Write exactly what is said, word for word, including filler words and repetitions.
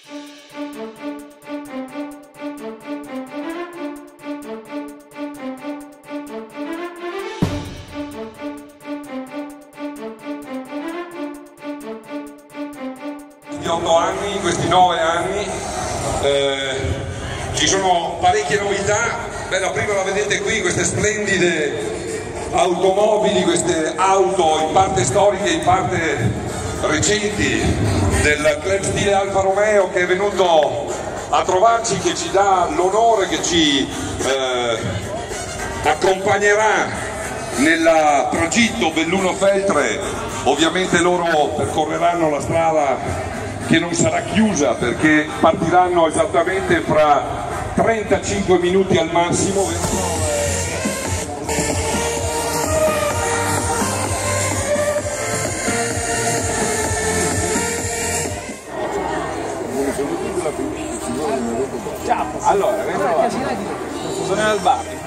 Di otto anni, in questi nove anni eh, ci sono parecchie novità. Beh, la prima la vedete qui, queste splendide automobili, queste auto in parte storiche, in parte recenti del club stile Alfa Romeo, che è venuto a trovarci, che ci dà l'onore, che ci eh, accompagnerà nel tragitto Belluno-Feltre. Ovviamente loro percorreranno la strada che non sarà chiusa, perché partiranno esattamente fra trentacinque minuti al massimo. Ciao. Allora, sono al bar.